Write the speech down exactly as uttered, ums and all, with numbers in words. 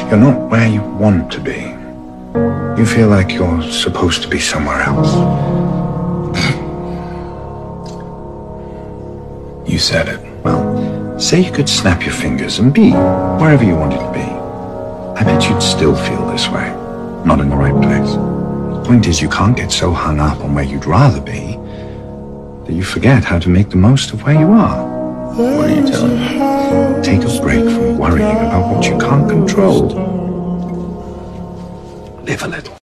You're not where you want to be. You feel like you're supposed to be somewhere else. You said it. Well, say you could snap your fingers and be wherever you wanted to be. I bet you'd still feel this way. Not in the right place. The point is, you can't get so hung up on where you'd rather be that you forget how to make the most of where you are. What are you telling me? Take a break from worrying about what you can't control. Live a little.